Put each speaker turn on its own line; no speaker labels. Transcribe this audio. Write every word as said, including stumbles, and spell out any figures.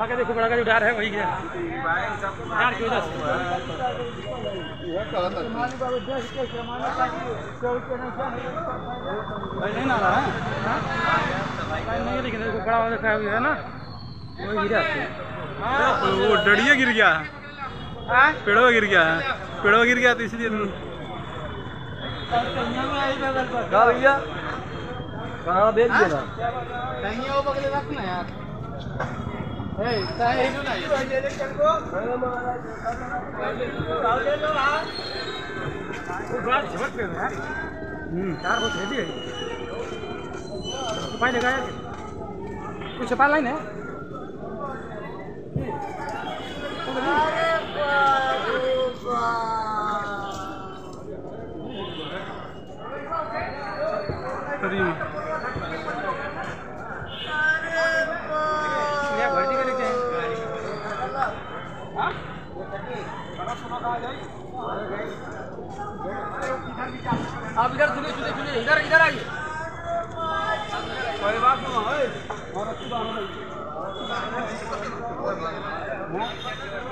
आगे देखो बड़ा का जो डर है वही है यार क्यों दस नहीं ना रहा है नहीं लेकिन देखो बड़ा वाला देखा है ना वही गिरा
वो डड़िया गिर गया पेड़वा गिर गया है पेड़वा गिर गया तो इसलिए
कहाँ भैया कहाँ बेच दिया ना कहीं वो पकड़े रखना यार ए चाहे ही ना ये ले चल को ले लो हां वो बात झपट पे यार हम्म चार बहुत हेवी है पानी लगा यार कुछ छपा लाइन है
अरे
आप इधर सुनिए सुनिए सुनिए इधर इधर आइए कोई बात नहीं है और अच्छी बात है